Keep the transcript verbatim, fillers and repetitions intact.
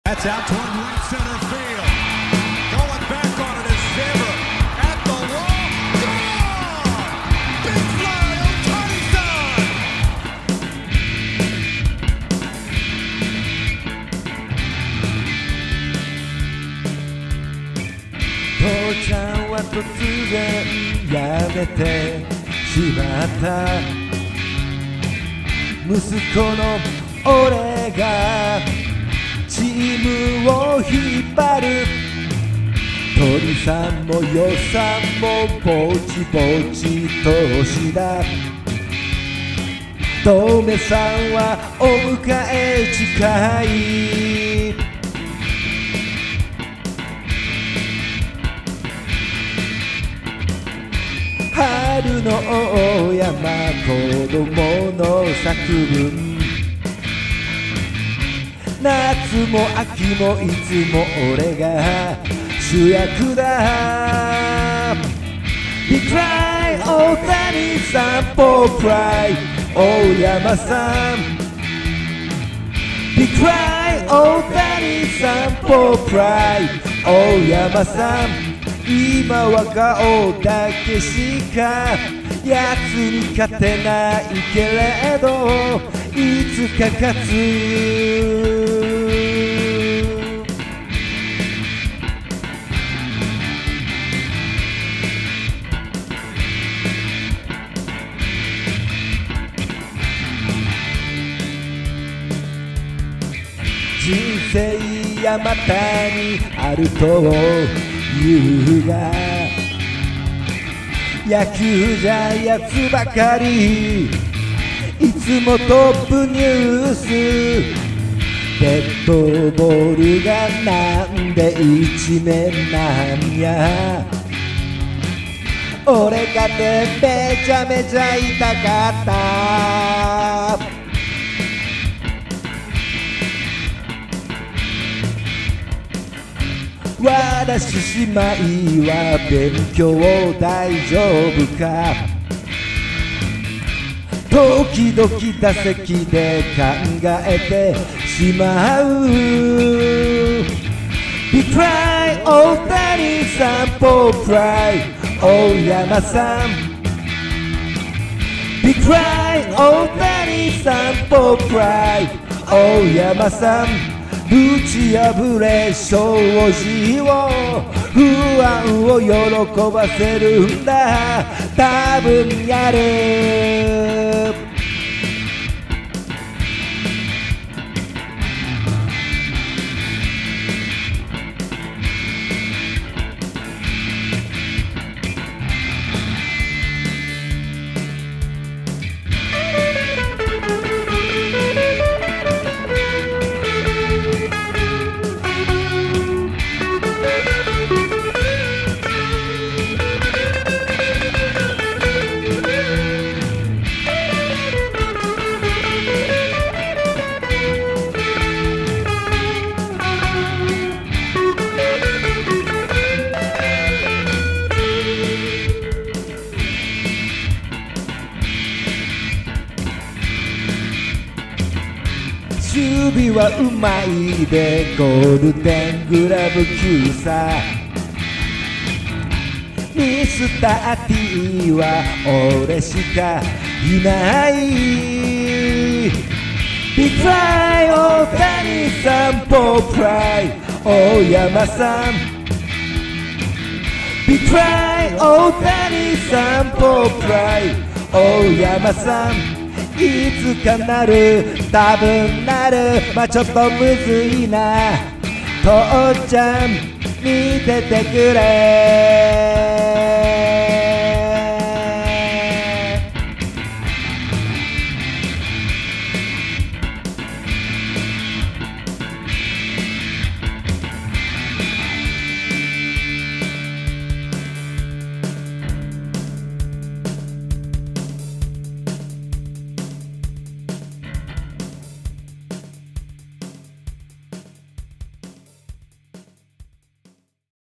That's out toward right center field. Going back on it is Zimmer at the wall. Gone! Big fly, Ohtani-san! 父ちゃんは突然やめてしまった。息子の俺がチームを引っ張る。鳥さんも予算もぼちぼち年だ。トメさんはお迎え近い。春の大山子供の作文。夏も秋もいつも俺が主役だ。Big Fly 大谷さんポプライ大山さん。Big Fly 大谷さんポプライ大山さん。今は顔だけしかやつに勝てないけれどいつか勝つ。人生山谷あると言うが野球じゃやつばかり。いつもトップニュース。デッドボールがなんで一面なんや。俺かてめちゃめちゃ痛かった。私姉妹は勉強大丈夫か。時々打席で考えてしまう。Big Fly 大谷さんポプライ大山さん。Big Fly 大谷さんポプライ大山さん。打ち破れ庄司を不安を喜ばせるんだ。多分やる。守備はうまいでゴールデングラブ級さ。ミスター T は俺しかいない。Big Fly 大谷さんポプライ大山さん。Big Fly 大谷さんポプライ大山さん。いつかなる多分なる。まあちょっとむずいな。父ちゃん見ててくれ。